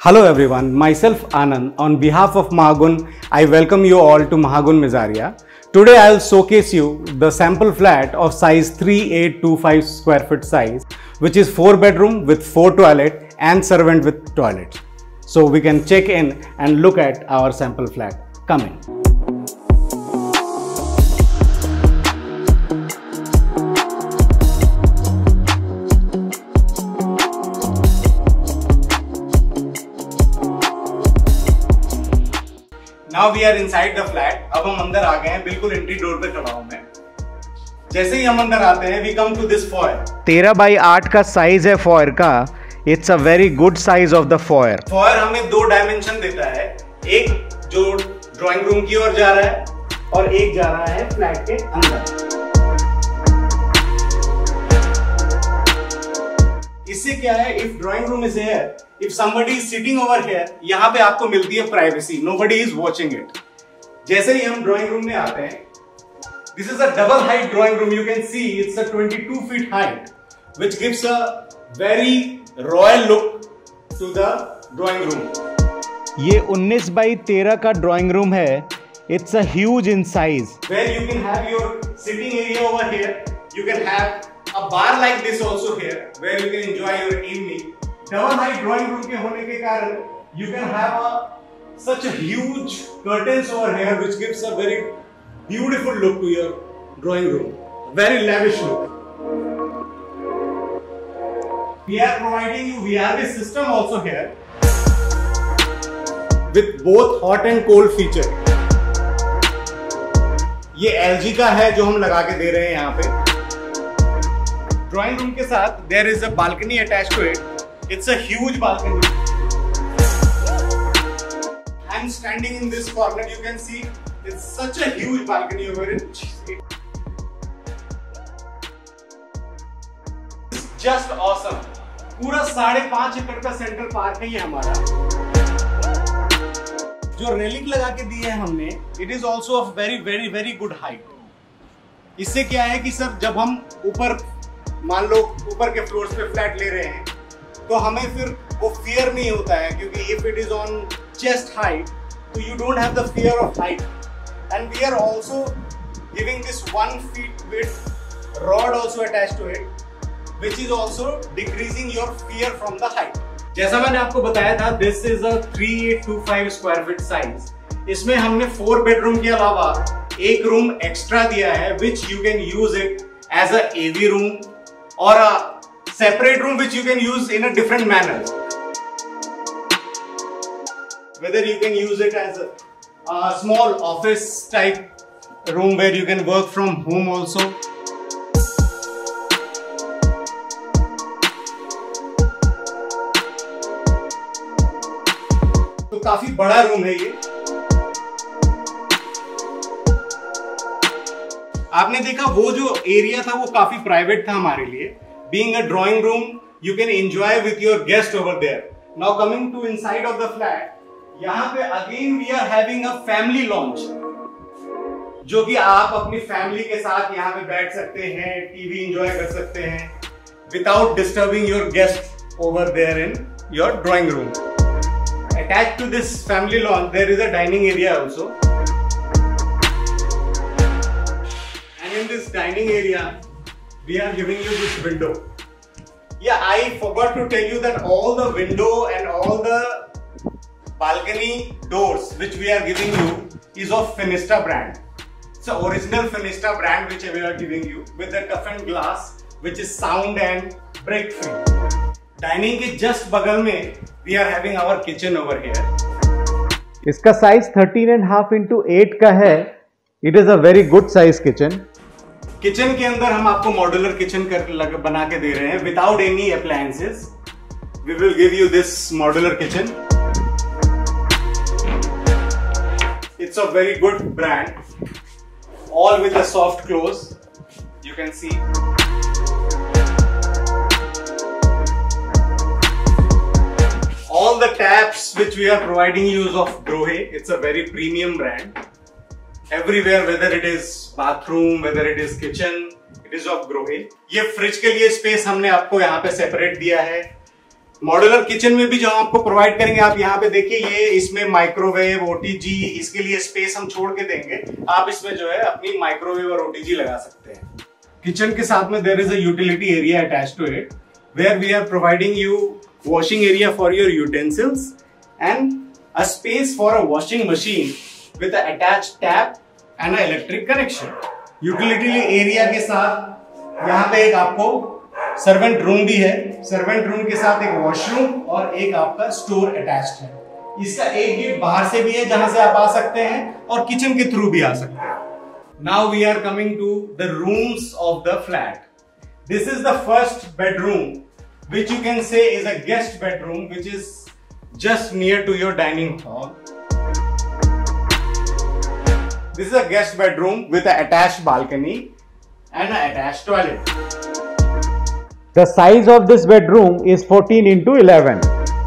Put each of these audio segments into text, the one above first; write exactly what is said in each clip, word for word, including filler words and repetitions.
Hello everyone, myself Anand. On behalf of Mahagun, I welcome you all to Mahagun Mezaria. Today I'll showcase you the sample flat of size three eight two five square foot size, which is four bedroom with four toilet and servant with toilet. So we can check in and look at our sample flat. Come in. Now we are inside the flat. अब हम अंदर आ गए हैं, बिल्कुल entry door पे खड़ा हूं मैं। जैसे ही हम अंदर आते हैं, we come to this foyer. तेरह बाई आठ का साइज है foyer का. It's a very good size of the foyer. Foyer हमें दो डायमेंशन देता है. एक जो ड्राइंग रूम की ओर जा रहा है और एक जा रहा है फ्लैट के अंदर. इससे क्या है, if drawing room is here, if somebody is sitting over here, यहाँ पे आपको मिलती है privacy. Nobody is watching it. जैसे ही हम ड्राइंग रूम में आते हैं, this is a double height drawing room. You can see it's a twenty-two feet height, which gives a very royal look to the drawing room. ये उन्नीस by तेरह का drawing room है. It's a huge in size. Where you can have your sitting area over here. You can have a bar like this also here, where you can enjoy your evening. Double height drawing room के होने के कारण you can have a such a huge curtains over here, which gives a very beautiful look to your drawing room. Very lavish look. We are providing you V R V system also here with both hot and cold feature. ये L G का है जो हम लगा के दे रहे हैं यहाँ पे. ड्राइंग रूम के साथ there is a balcony attached to it. It's a huge balcony. I'm standing in this corner. You can see it's such a huge balcony over it. It's just awesome. पूरा साढ़े पांच एकड़ का central park है ये हमारा. जो railing लगा के दी है हमने, it is also of very very very good height. इससे क्या है कि सर जब हम ऊपर मान लो ऊपर के फ्लोर्स पे फ्लैट ले रहे हैं, तो हमें फिर वो फियर नहीं होता है, क्योंकि if it is on chest height, so you don't have the fear of height. And we are also giving this one feet width rod also attached to it, which is also decreasing your fear from the height. जैसा मैंने आपको बताया था, this is a three eight two five square feet size. इसमें हमने four bedroom के अलावा एक रूम एक्स्ट्रा दिया है, which you can use it as a A V room or a separate room which you can use in a different manner. Whether you can use it as a, a small office type room where you can work from home also. तो काफी बड़ा room है ये. आपने देखा वो जो area था वो काफी प्राइवेट था हमारे लिए. Being a drawing room, you can enjoy with your guest over there. Now coming to inside of the flat, यहाँ पे again we are having a family lounge, जो कि आप अपनी फैमिली के साथ यहाँ पे बैठ सकते हैं, टीवी एंजॉय कर सकते हैं, without disturbing your guests over there in your drawing room. Attached to this family lounge, there is a dining area also. And in this dining area, we are giving you this window. Yeah, I forgot to tell you that all the window and all the balcony doors which we are giving you is of Finista brand. It's an original Finista brand which we are giving you with the toughened glass which is sound and break free. Dining के just बगल में we are having our kitchen over here. इसका size thirteen and half into eight का है. It is a very good size kitchen. Kitchen के अंदर हम आपको मॉड्यूलर किचन कर लग, बना के दे रहे हैं without any appliances. We will give you this modular kitchen. It's a very good brand, all with a soft close. You can see all the taps which we are providing use of Grohe. It's a very premium brand. Everywhere, whether it is bathroom, whether it is kitchen, it is of Grohe. ये fridge के लिए space हमने आपको यहाँ पे separate दिया है. Modular kitchen में भी जो आपको प्रोवाइड करेंगे, आप यहाँ पे देखिए, ये इसमें माइक्रोवेव, ओटीजी, इसके लिए स्पेस हम छोड़ के देंगे। आप इसमें जो है अपनी माइक्रोवेव और ओटीजी लगा सकते हैं। किचन के साथ में there is a utility area attached to it, where we are providing you washing area for your utensils and a space for a washing machine with a attached tap and a electric connection. Utility area के साथ यहाँ पे एक आपको servant room भी है। Servant room के साथ एक वॉशरूम और एक आपका स्टोर अटैच्ड है। इसका एक गेट बाहर से भी है जहां से आप आ सकते हैं और किचन के थ्रू भी आ सकते हैं। Now we are coming to the rooms of the flat. This is the first bedroom which you can say is a guest bedroom which is just near to your dining hall. This is a guest bedroom with a attached balcony and an attached toilet. The size of this bedroom is fourteen into eleven.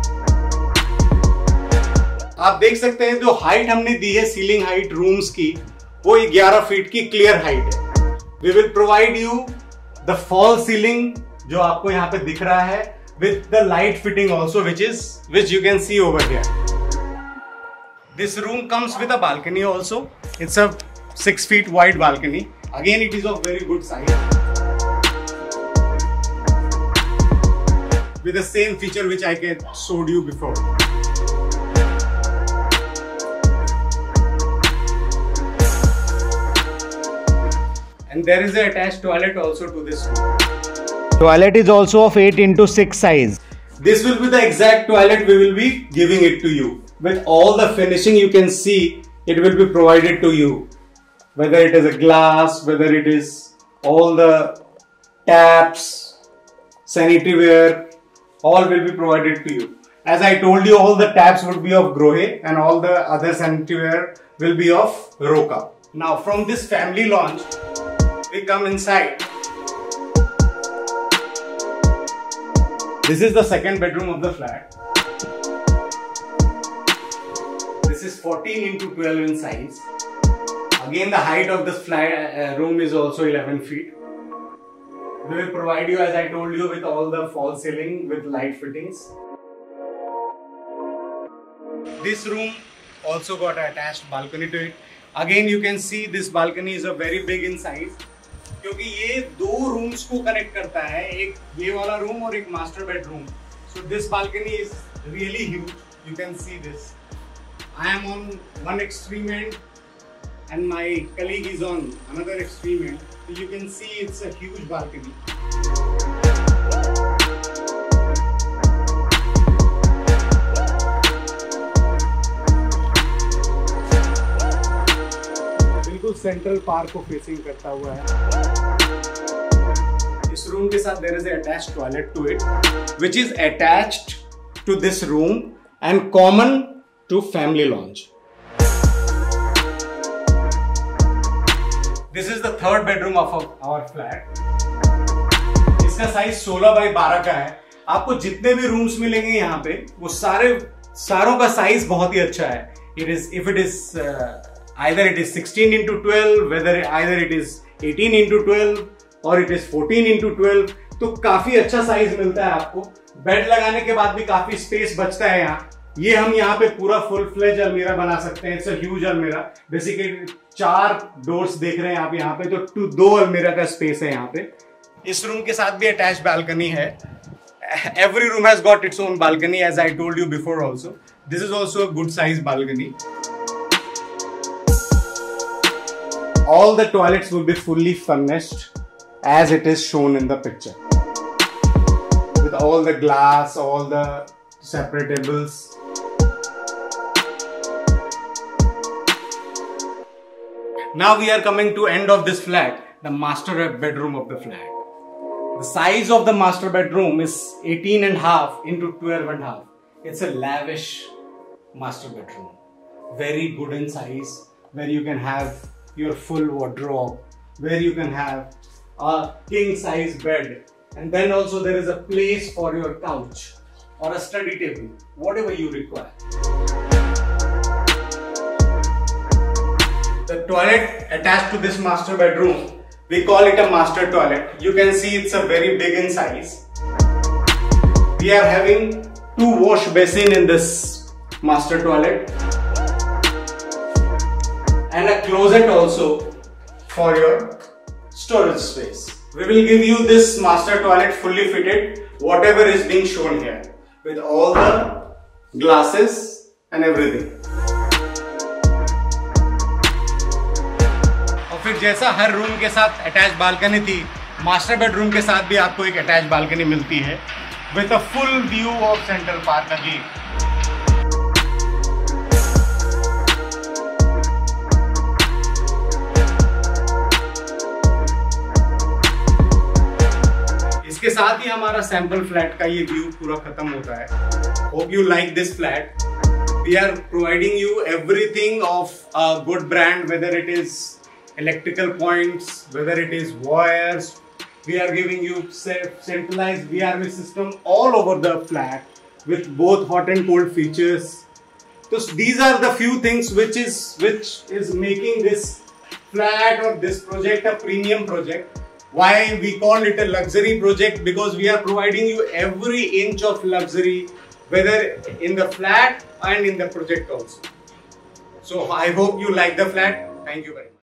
आप देख सकते हैं जो height हमने दी है ceiling height rooms की, वो ग्यारह फीट की क्लियर हाइट है। We will provide you the fall ceiling जो आपको यहाँ पे दिख रहा है with the light fitting also which is which you can see over here. This room comes with a balcony also. It's a six feet wide balcony. Again, it is of very good size with the same feature which I can showed you before. And there is an attached toilet also to this room. Toilet is also of eight into six size. This will be the exact toilet we will be giving it to you. With all the finishing you can see, it will be provided to you. Whether it is a glass, whether it is all the taps, sanitary ware, all will be provided to you. As I told you, all the taps would be of Grohe and all the other sanitary ware will be of Roka. Now from this family lounge, we come inside. This is the second bedroom of the flat. This is fourteen into twelve in size. Again, the height of this flat uh, room is also eleven feet. We will provide you, as I told you, with all the false ceiling with light fittings. This room also got an attached balcony to it. Again, you can see this balcony is a very big in size. क्योंकि ये दो rooms को connect करता है, एक ये वाला room और एक master bedroom. So this balcony is really huge. You can see this. I am on one extreme end. And my colleague is on another extreme end. So you can see it's a huge balcony. बिल्कुल central park को फेसिंग करता हुआ है। इस room के साथ there is a attached toilet to it, which is attached to this room and common to family lounge. This is the third bedroom of our flat. इसका साइज सोलह बाई बारह का है। आपको जितने भी रूम्स मिलेंगे यहाँ पे, वो सारे सारों का साइज बहुत ही अच्छा है। It is if it is uh, either it is sixteen into twelve, whether either it is eighteen into twelve or it is fourteen into twelve, तो काफी अच्छा साइज मिलता है आपको। बेड लगाने के बाद भी काफी स्पेस बचता है यहाँ। ये हम यहाँ पे पूरा फुल फ्लेज अलमीरा बना सकते हैं। इट्स अ ह्यूज अलमीरा। बेसिकली चार डोर्स देख रहे हैं आप यहाँ पे, तो टू दो अलमीरा का स्पेस है यहाँ पे। इस रूम के साथ भी अटैच बालकनी है। Every room has got its own balcony, as I told you before also. This is also a good size balcony. All the toilets will be fully furnished as it is shown in the picture, with all the glass, all the separatables. Now we are coming to end of this flat, the master bedroom of the flat. The size of the master bedroom is eighteen and a half into twelve and a half. It's a lavish master bedroom, very good in size, where you can have your full wardrobe, where you can have a king size bed, and then also there is a place for your couch or a study table, whatever you require. The toilet attached to this master bedroom, we call it a master toilet. You can see it's a very big in size. We are having two wash basin in this master toilet and a closet also for your storage space. We will give you this master toilet fully fitted, whatever is being shown here, with all the glasses and everything. और फिर जैसा हर room के साथ attach balcony थी, master bedroom के साथ भी आपको एक अटैच बालकनी मिलती है with a full view of central park again. इसके साथ ही हमारा सैंपल फ्लैट का ये व्यू पूरा खत्म होता है. Hope you like this flat. We are providing you everything of a good brand, whether it is electrical points, whether it is wires. We are giving you centralized V R V system all over the flat with both hot and cold features. So these are the few things which is which is making this flat or this project a premium project. Why we call it a luxury project? Because we are providing you every inch of luxury, whether in the flat and in the project also. So I hope you like the flat. Thank you very much.